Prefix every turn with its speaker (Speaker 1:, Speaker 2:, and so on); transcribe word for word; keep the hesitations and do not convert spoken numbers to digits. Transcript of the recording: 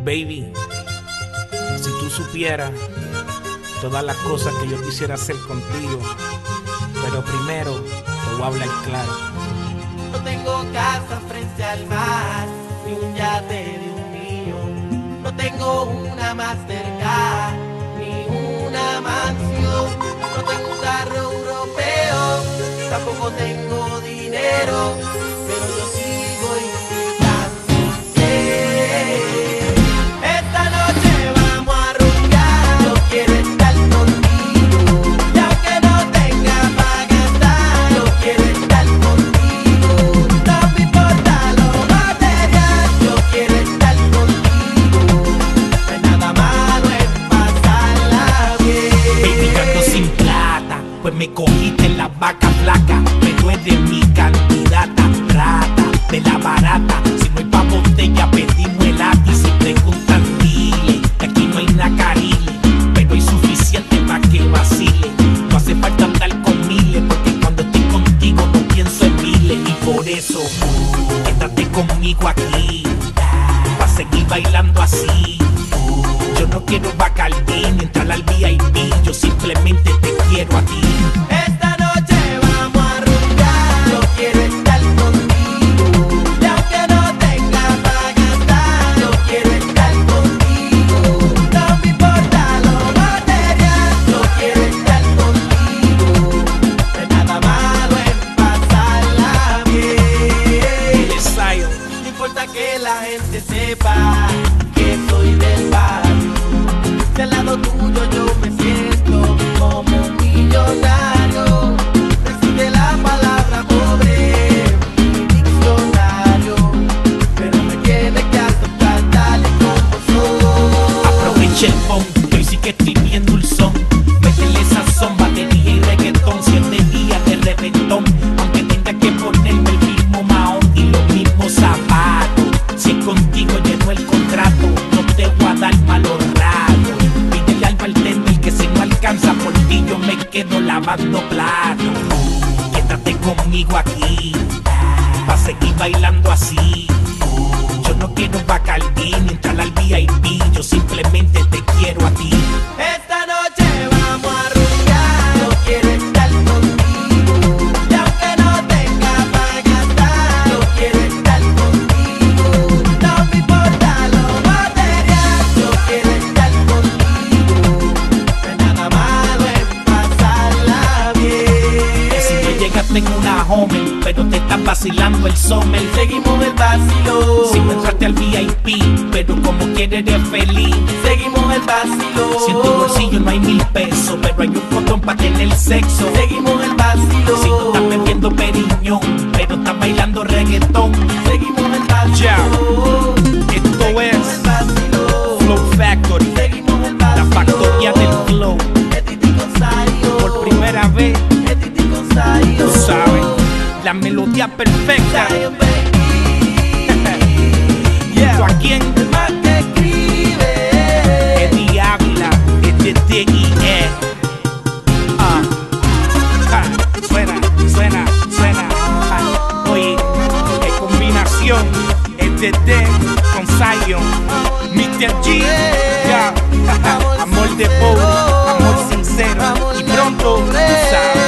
Speaker 1: Baby, si tú supieras todas las cosas que yo quisiera hacer contigo, pero primero te voy a hablar claro.
Speaker 2: No tengo casa frente al mar, ni un yate de un millón. No tengo una Mastercard, ni una mansión. No tengo un carro europeo, tampoco tengo dinero, pero yo sigo invitándote. Esta noche vamos a rumbear, yo quiero estar contigo. Y aunque no tenga para gastar, yo quiero estar contigo. No me importa lo material, yo quiero estar contigo. No hay nada malo en pasarla bien.
Speaker 3: Baby, yo ando sin plata, pues me cogiste en la vaca flaca, pero eres mi candidata, rata, de la barata. Si no hay pa' botella, pedimos el lápiz. Si preguntan, dile que aquí no hay nacarile, pero hay suficiente pa' que vacile. No hace falta andar con miles, porque cuando estoy contigo no pienso en miles. Y por eso, quédate conmigo aquí, pa' seguir bailando así. Yo no quiero Bacardí ni entrar al V I P, yo simplemente te quiero a ti.
Speaker 2: Esta noche vamos a rumbear, yo quiero estar contigo. Y aunque no tenga para gastar, yo quiero estar contigo. No me importa lo material, yo quiero estar contigo. No hay nada malo en pasarla bien.
Speaker 1: El ensayo.
Speaker 2: No importa que la gente sepa que soy del barrio. Si al lado tuyo yo me siento como un millonario. Existe la palabra pobre en mi diccionario, pero me tiene que aceptar tal y como soy.
Speaker 3: Aprovecha el phone, que hoy sí que estoy bien dulzón. Métele sazón, batería y reggaetón. Siete días de reventón, aunque tenga que ponerme el mismo mahón y los mismos zapatos. Si es contigo lleno el contrato, no te voy a dar malos ratos. Pídele al bartender que si no alcanza por ti yo me quedo lavando platos. Quédate conmigo aquí, pa' seguir bailando así. Yo no quiero Bacardí ni entrar al V I P, yo simplemente te quiero a ti.
Speaker 2: Esta noche vamos a rumbear, yo quiero estar contigo. Y aunque no tenga para gastar, yo quiero estar contigo. No me importa lo material, yo quiero estar contigo. No hay nada malo en pasarla bien.
Speaker 3: Si no llegaste en una Homer, pero te estás vacilando el summer.
Speaker 2: Seguimos el vacilo.
Speaker 3: Si no entraste al V I P, pero como quieres eres feliz.
Speaker 2: Seguimos el vacilo.
Speaker 3: Si en tu bolsillo no hay mil pesos, pero hay un condón pa' tener sexo.
Speaker 2: Seguimos el vacilo.
Speaker 3: Si tú estás bebiendo periñón, pero estás bailando reggaetón.
Speaker 2: Seguimos el vacilo.
Speaker 1: Ya. Esto es
Speaker 2: El vacilo.
Speaker 1: Flow Factory,
Speaker 2: Seguimos el
Speaker 1: la
Speaker 2: vacilo.
Speaker 1: factoría del flow.
Speaker 2: Es Titi Gonzayo.
Speaker 1: Por primera vez,
Speaker 2: Es Titi Gonzayo.
Speaker 1: tú sabes, la melodía perfecta.
Speaker 2: Zion, baby.
Speaker 1: ¿Tú a quién?
Speaker 2: El más que escribe.
Speaker 1: Eddie Ávila, es de D I E. Ah, ah, suena, suena, suena. Ah, oye, qué combinación. Es de D con Zion, mister G. Ya, amor de pobre, amor sincero. Y pronto, tú sabes.